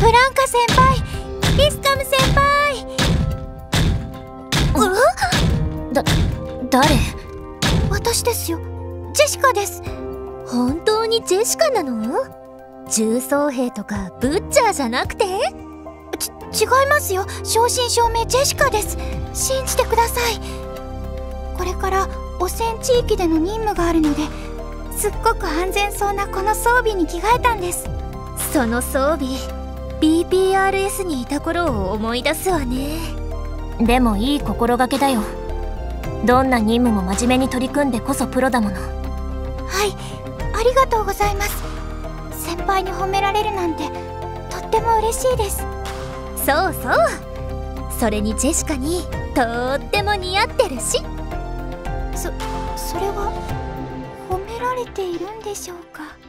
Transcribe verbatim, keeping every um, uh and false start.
ブランカ先輩、リスカム先輩。 だ、誰？ 私ですよ、ジェシカです。 本当にジェシカなの？重装兵とかブッチャーじゃなくて？ ち、違いますよ。正真正銘ジェシカです。信じてください。これから汚染地域での任務があるので、すっごく安全そうなこの装備に着替えたんです。 その装備 ビーピーアールエス にいた頃を思い出すわね。でもいい心がけだよ。どんな任務も真面目に取り組んでこそプロだもの。 はい、ありがとうございます。先輩に褒められるなんてとっても嬉しいです。 そうそう、それにジェシカにとーっても似合ってるし。 そ、それは褒められているんでしょうか。